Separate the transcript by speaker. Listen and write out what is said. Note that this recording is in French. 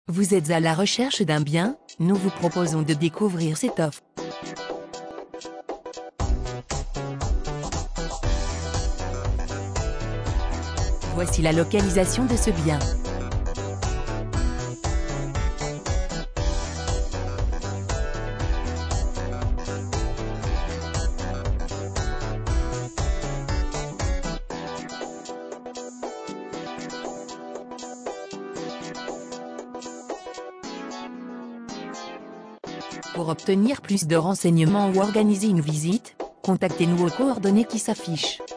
Speaker 1: Vous êtes à la recherche d'un bien? Nous vous proposons de découvrir cette offre. Voici la localisation de ce bien. Pour obtenir plus de renseignements ou organiser une visite, contactez-nous aux coordonnées qui s'affichent.